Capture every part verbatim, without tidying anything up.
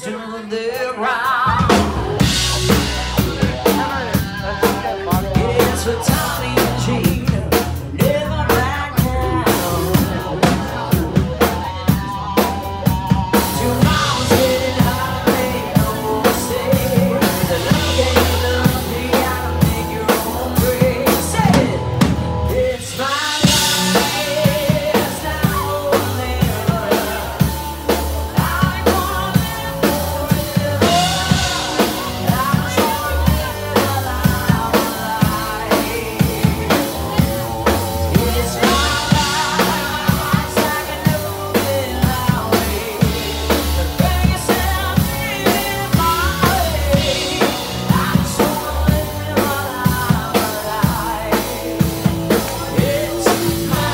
to the ground. It's a Tommy and Gene, never back down. Tomorrow's getting hot, make no mistake. The love ain't love, you gotta make your own break. Say it, it's my life, it's now or never. I wanna live forever. I just wanna live a life. It's my life, I can do it my way. The bring yourself in my way. I just wanna live a life. It's my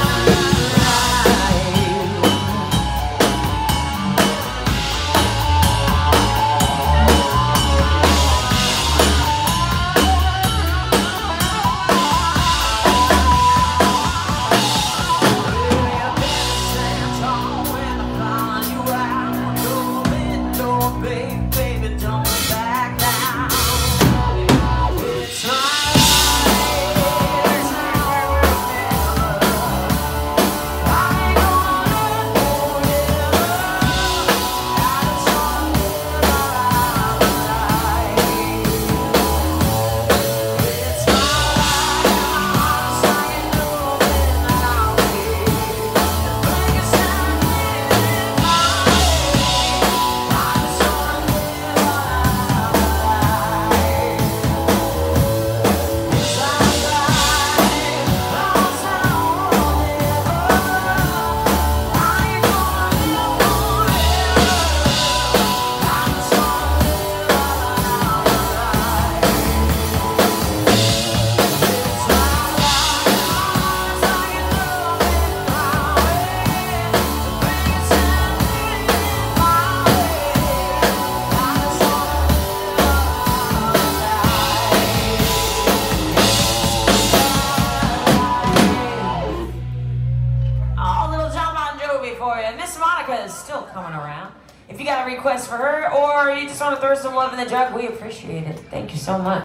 for you. Miss Monica is still coming around. If you got a request for her or you just want to throw some love in the jug, we appreciate it. Thank you so much.